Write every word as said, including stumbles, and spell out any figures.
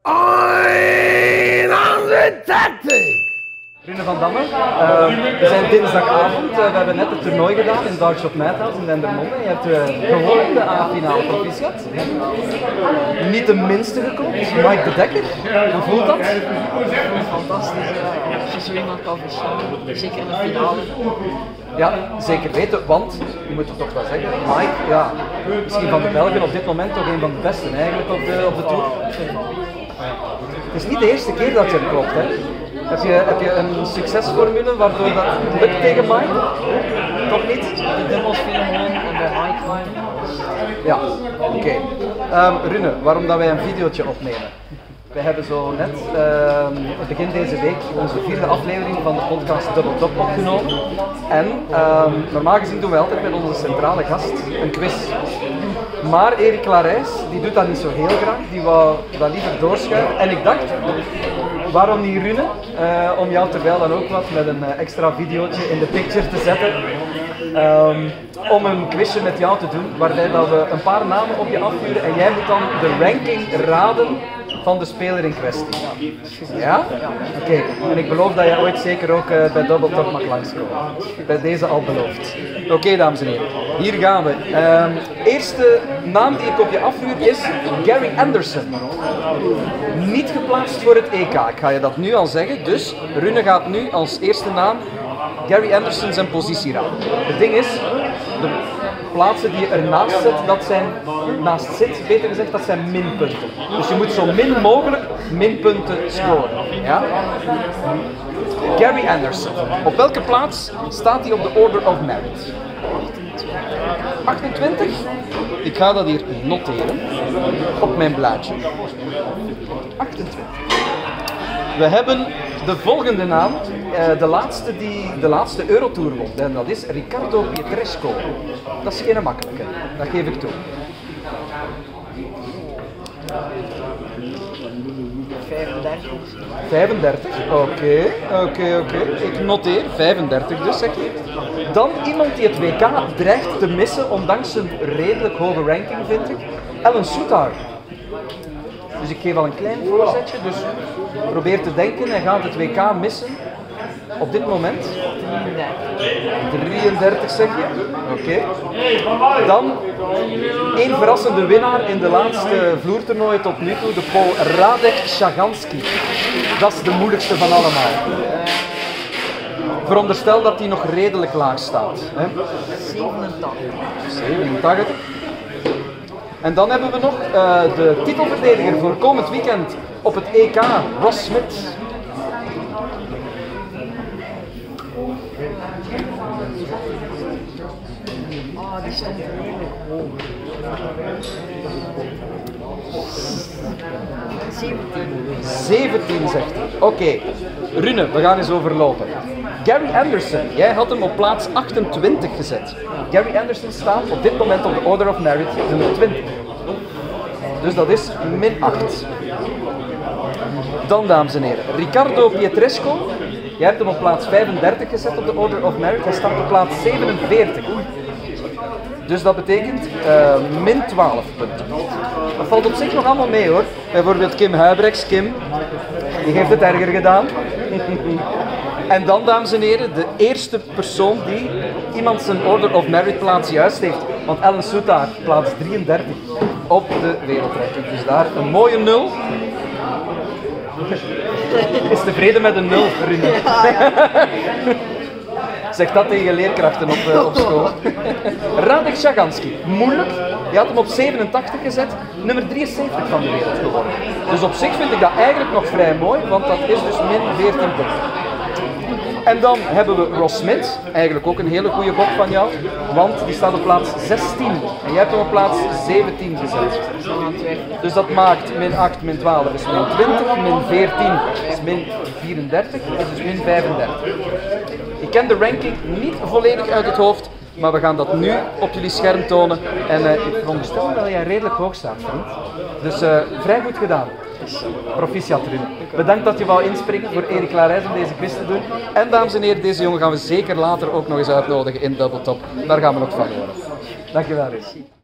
Een andere tactic! Rune van Damme, uh, we zijn dinsdagavond, uh, we hebben net het toernooi gedaan in Dark Shop Madhouse in Dendermonde. Je hebt uh, gewonnen in de A-finale, proficiat. Niet de minste geklopt, Mike de Dekker. Hoe voelt dat? Fantastisch, ja. Als je zo iemand kan verslaan, zeker in de finale. Ja, zeker weten, want, je moet het toch wel zeggen, Mike, ja, misschien van de Belgen op dit moment toch een van de besten eigenlijk op de, op de Tour. Het is niet de eerste keer dat je hem klopt, hè? Heb je, heb je een succesformule waardoor dat lukt tegen Mike? Toch niet? De dubbels filmen en de high climb. Ja, oké. Okay. Um, Rune, waarom dat wij een videootje opnemen? We hebben zo net, uh, begin deze week, onze vierde aflevering van de podcast Double Top opgenomen. En uh, normaal gezien doen we altijd met onze centrale gast een quiz. Maar Erik Larijs, die doet dat niet zo heel graag, die wou dat liever doorschuiven. En ik dacht, waarom niet Rune, uh, om jou terwijl dan ook wat met een uh, extra videootje in de picture te zetten. Um, om een quizje met jou te doen, waarbij dat we een paar namen op je afvuren en jij moet dan de ranking raden van de speler in kwestie. Ja? Oké, okay. En ik beloof dat jij ooit zeker ook uh, bij Double Top mag langskomen. Bij deze al beloofd. Oké, okay, dames en heren, hier gaan we. Um, eerste naam die ik op je afvuur is Gary Anderson. Niet geplaatst voor het E K, ik ga je dat nu al zeggen. Dus Rune gaat nu als eerste naam Gary Anderson zijn positie raden. Het ding is, de plaatsen die je ernaast zet, dat zijn, naast zit, beter gezegd, dat zijn minpunten. Dus je moet zo min mogelijk minpunten scoren. Ja? Gary Anderson. Op welke plaats staat hij op de Order of Merit? achtentwintig? Ik ga dat hier noteren op mijn blaadje. achtentwintig. We hebben de volgende naam, uh, de laatste die de laatste Eurotour won, en dat is Riccardo Pietresco. Dat is geen makkelijke, dat geef ik toe. vijfendertig. vijfendertig, oké, oké, oké. Ik noteer, vijfendertig dus, zeg je. Dan iemand die het W K dreigt te missen, ondanks zijn redelijk hoge ranking, vind ik. Ellen Soutar. Dus ik geef al een klein voorzetje, dus probeer te denken en gaat het W K missen op dit moment. drieëndertig zeg je? Oké. Okay. Dan één verrassende winnaar in de laatste vloertoernooien tot nu toe, de Pool Radek Saganski. Dat is de moeilijkste van allemaal. Veronderstel dat hij nog redelijk laag staat. Hè? zevenentachtig. zevenentachtig. En dan hebben we nog uh, de titelverdediger voor komend weekend op het E K, Ross Smith. Ah, die stond redelijk hoog. zeventien. zeventien zegt hij. Oké, okay. Rune, we gaan eens overlopen. Gary Anderson, jij had hem op plaats achtentwintig gezet. Gary Anderson staat op dit moment op de Order of Merit nummer twintig. Dus dat is min acht. Dan, dames en heren, Riccardo Pietresco. Jij hebt hem op plaats vijfendertig gezet op de Order of Merit. Hij staat op plaats zevenenveertig. Dus dat betekent uh, min twaalf punten. Dat valt op zich nog allemaal mee hoor. Bijvoorbeeld Kim Huibrechts. Kim, die heeft het erger gedaan. En dan, dames en heren, de eerste persoon die iemand zijn Order of Merit plaats juist heeft. Want Ellen Soutar, plaats drieëndertig op de wereldranking. Dus daar een mooie nul. Is tevreden met een nul, Rune? Ja, ja. Zeg dat tegen leerkrachten op, uh, op school. Radek Saganski, moeilijk. Je had hem op zevenentachtig gezet, nummer drieënzeventig van de wereld geworden. Dus op zich vind ik dat eigenlijk nog vrij mooi, want dat is dus min veertien punten. En dan hebben we Ross Smith, eigenlijk ook een hele goede gok van jou, want die staat op plaats zestien en jij hebt hem op plaats zeventien gezet. Dus dat maakt min acht, min twaalf is min twintig, min veertien is min vierendertig, dat is dus min vijfendertig. Ik ken de ranking niet volledig uit het hoofd, maar we gaan dat nu op jullie scherm tonen. En uh, ik veronderstel dat jij redelijk hoog staat, vriend. Dus uh, vrij goed gedaan. Proficiat, Rune. Bedankt dat je wou inspringen voor Erik Larijs om deze quiz te doen. En dames en heren, deze jongen gaan we zeker later ook nog eens uitnodigen in Double Top. Daar gaan we nog van horen. Dankjewel, Rune.